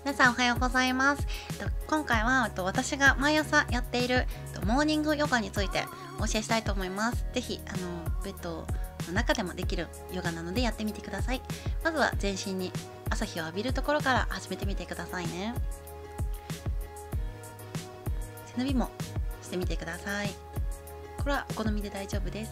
皆さんおはようございます。今回は私が毎朝やっているモーニングヨガについてお教えしたいと思います。ぜひベッドの中でもできるヨガなのでやってみてください。まずは全身に朝日を浴びるところから始めてみてくださいね。背伸びもしてみてください。これはお好みで大丈夫です。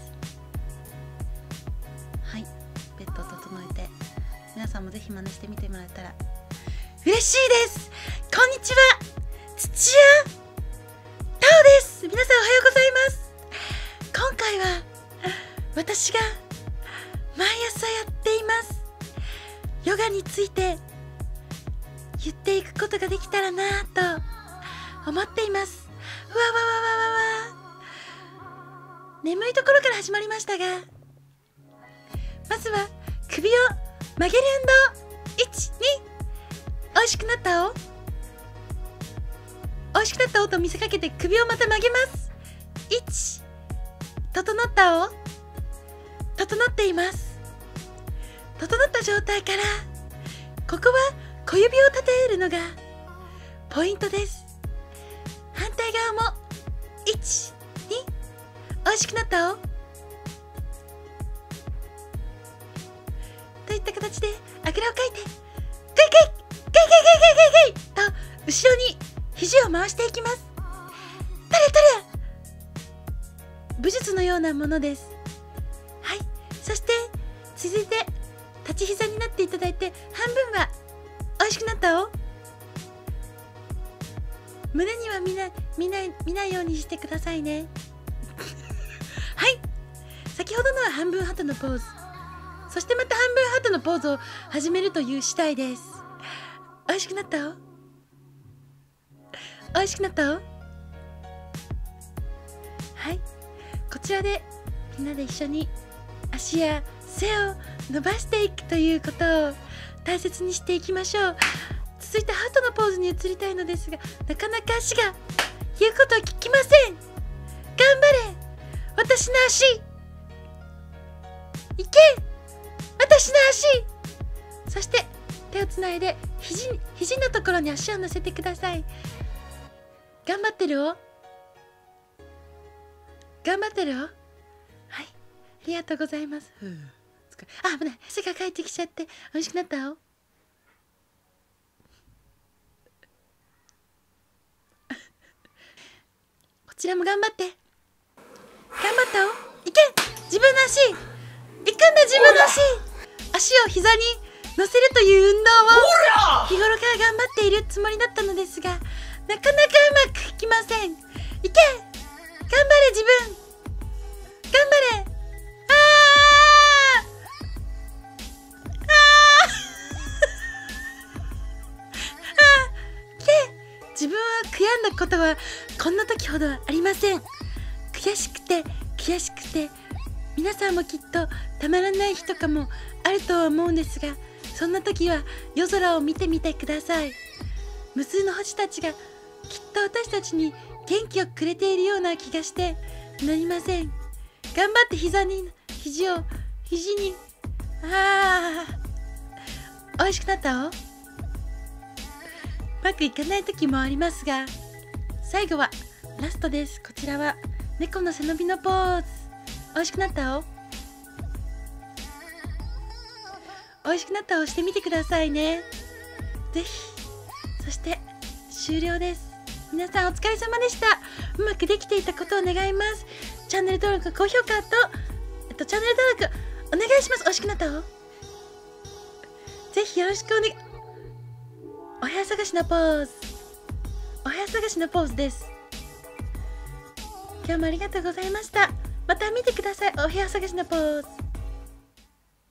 はい、ベッドを整えて皆さんもぜひ真似してみてもらえたら嬉しいです。こんにちは、土屋太鳳です。皆さんおはようございます。今回は私が毎朝やっていますヨガについて言っていくことができたらなと思っています。わわわわわわ。眠いところから始まりましたが、まずは首を曲げる運動。1、2、美味しくなったお、美味しくなったおと見せかけて首をまた曲げます。1、整ったお、整っています。整った状態からここは小指を立てるのがポイントです。反対側も1、2、美味しくなったおといった形であぐらをかいてグイグイと後ろに肘を回していきます。タレ武術のようなものです。はい、そして続いて立ち膝になっていただいて、半分は美味しくなったお、胸には見ないようにしてくださいねはい、先ほどのは半分ハトのポーズ、そしてまた半分ハトのポーズを始めるという次第です。美味しくなったお、美味しくなったお。はい、こちらでみんなで一緒に足や背を伸ばしていくということを大切にしていきましょう。続いてハートのポーズに移りたいのですが、なかなか足が言うことを聞きません。頑張れ私の足、いけ私の足。そして手をつないで肘のところに足を乗せてください。頑張ってるお、頑張ってるお。はい、ありがとうございます。あ、危ない、汗がかいてきちゃって美味しくなったおこちらも頑張って、頑張ったお、いけ自分の足、いくんだ自分の足を膝に乗せるという運動を日頃から頑張っているつもりだったのですが、なかなかうまくいきません。いけ頑張れ自分、頑張れ。自分は悔やんだことはこんな時ほどはありません。悔しくて皆さんもきっとたまらない日とかもあるとは思うんですが、そんな時は夜空を見てみてください。無数の星たちがきっと私たちに元気をくれているような気がしてなりません。頑張って肘に美味しくなったお。うまくいかない時もありますが、最後はラストです。こちらは猫の背伸びのポーズ。美味しくなったお、美味しくなったおしてみてくださいね。ぜひ。そして終了です。皆さんお疲れ様でした。うまくできていたことを願います。チャンネル登録、高評価とチャンネル登録お願いします。美味しくなったお、ぜひよろしくお願い。お部屋探しのポーズ、お部屋探しのポーズです。今日もありがとうございました。また見てください。お部屋探しのポーズ。